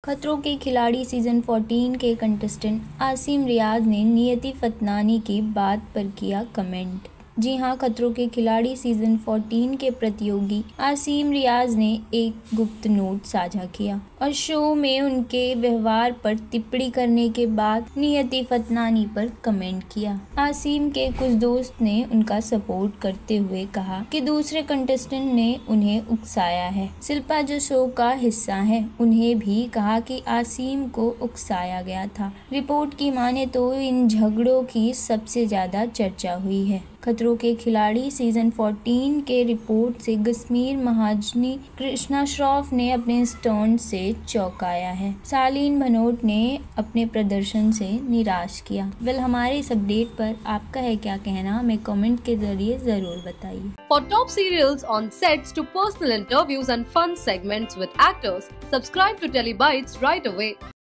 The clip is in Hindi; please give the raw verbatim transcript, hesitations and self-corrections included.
खतरों के खिलाड़ी सीजन चौदह के कंटेस्टेंट आसिम रियाज ने नियति फतनानी की बात पर किया कमेंट। जी हां, खतरों के खिलाड़ी सीजन चौदह के प्रतियोगी आसिम रियाज ने एक गुप्त नोट साझा किया और शो में उनके व्यवहार पर टिप्पणी करने के बाद नियति फतनानी पर कमेंट किया। आसिम के कुछ दोस्त ने उनका सपोर्ट करते हुए कहा कि दूसरे कंटेस्टेंट ने उन्हें उकसाया है। शिल्पा जो शो का हिस्सा है, उन्हें भी कहा कि आसिम को उकसाया गया था। रिपोर्ट की माने तो इन झगड़ों की सबसे ज्यादा चर्चा हुई है। खतरों के खिलाड़ी सीजन चौदह के रिपोर्ट से कश्मीर महाजनी कृष्णा श्रॉफ ने अपने स्टंट से चौंकाया है। शालीन भनोट ने अपने प्रदर्शन से निराश किया। वेल, हमारे इस अपडेट पर आपका है क्या कहना, हमें कमेंट के जरिए जरूर बताइए। For top serials on sets to personal interviews and fun segments with actors, subscribe to Telebytes right away.